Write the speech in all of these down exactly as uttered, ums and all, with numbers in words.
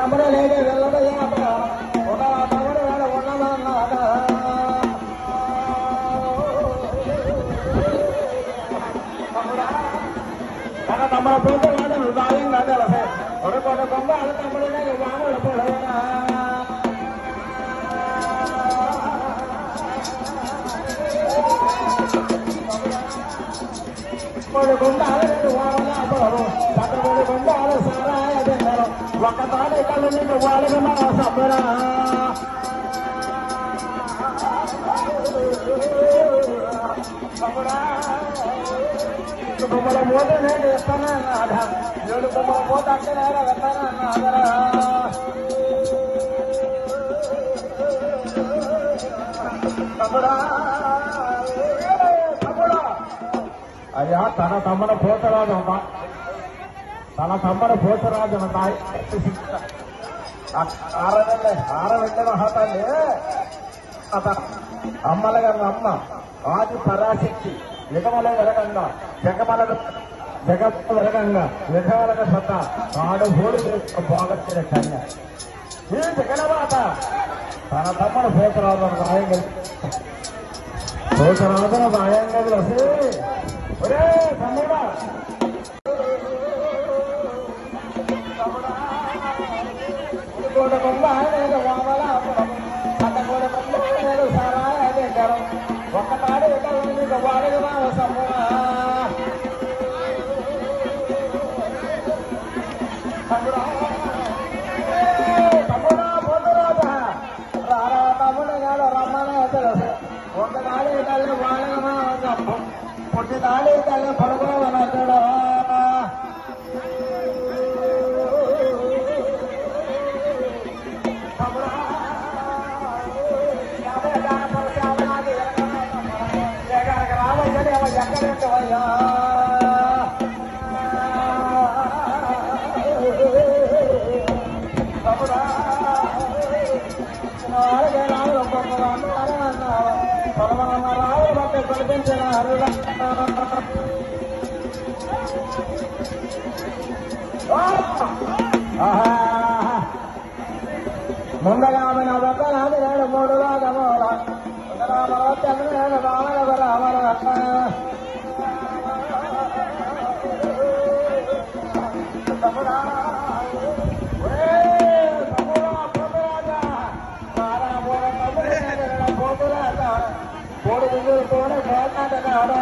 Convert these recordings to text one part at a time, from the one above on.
తమ్ముడు లేదే వెళ్ళదయ్యా ఒక తమ్ముడు వేడ ఉన్నదన్నాడా తన తమ్ముడు పోతే వాడు దాయంగా తెలిసే ఒక కొత్త బొమ్మ అది తమ్ముడునే వాములు పొడవనా మూడు గుండాలు రెండు వామలా పొడవు పక్క మూడు గుండాలు సారాయ తిన్నారు ఒక తాడి కళ్ళు నిన్ను వాళ్ళకి మన సబ్బురా బొమ్మల మూత నేను ఇస్తానన్నాడా ఏడు బొమ్మల మూత అక్కడ వెళ్తానన్నాదరా తమ్ముడా తమ్ముడా అయ్యా తన తమ్ముడ పోతరాజు అమ్మా తన తమ్ముడ పోతరాజు ఆరవెళ్ళే ఆరవెళ్ళే మహాతాన్ని అత అమ్మల గారి అమ్మ ఆది పరాశక్తి యుగమల వెరగంగా జగమల జగత్తు వెరగంగా యుగమలక సత ఆడు బోడు బాగొచ్చిన కన్య ఈ జగనమాత తన తమ్ముడు పోతరాజు రాయంగా పోతరాజున రాయంగా వస్తే ఒరే తమ్ముడా కోట బొమ్మ నేను వామలా పక్క కోట బొమ్మ నేను సారాయ తింటాను ఒక్క తాడు నీకు వాడికి మా సమ్ముడా తమ్ముడా తమ్ముడా పోతురాజా రారా తమ్ముడు కాదు రమ్మనే తెలుసు ఒక తాడు తల్లి వాడికి మా సమ్ము పుట్టి తాళి తల్లి పడుకోవనొచ్చాడు రావచ్చని అవ ఎక్కడెక్కవయ్యా తమ్ముడా నాలుగే నాలుగు ఒక్కొక్క అన్నావు పొలమన్న రావులు బట్టి కొలిపించిన అరుగా ముందుగా నా దగ్గర నాది నేను మూడు రాగమూల రామరాత్రి నేను రామల రామర తమ్ముడా పోతురాజా కోడి గుంజులతోనే పోతాడా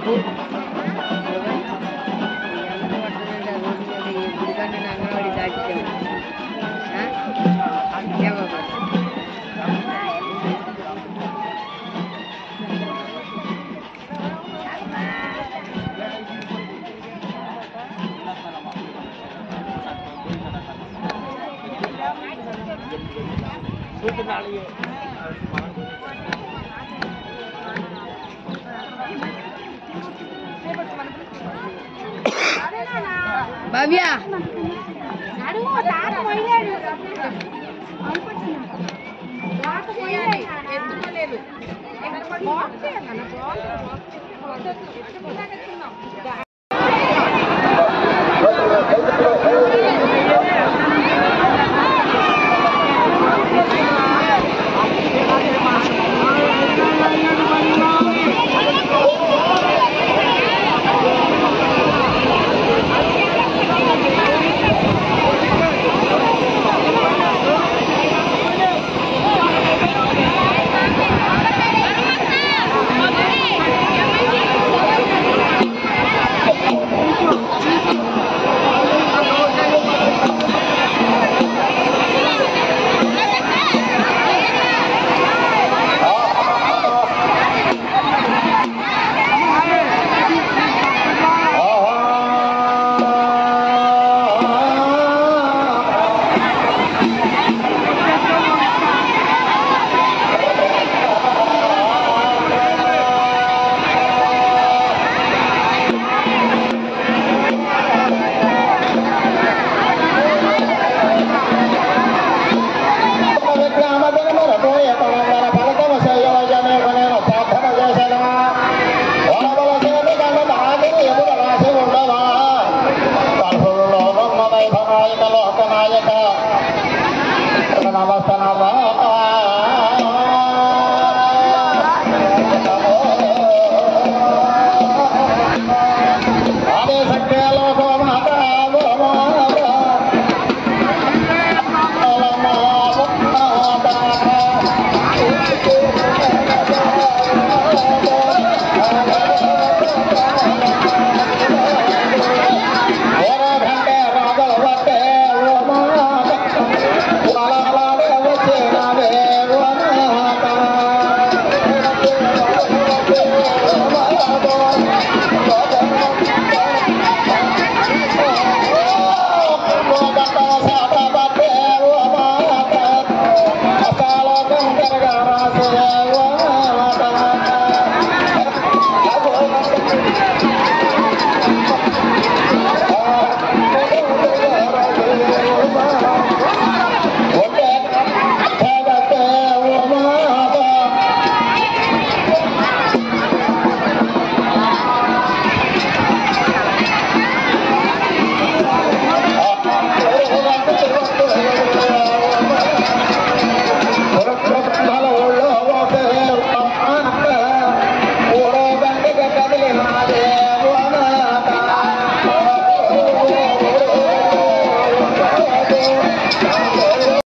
అంగన్వాడి దాటించాము భవ్య ఎత్తుకోలేదు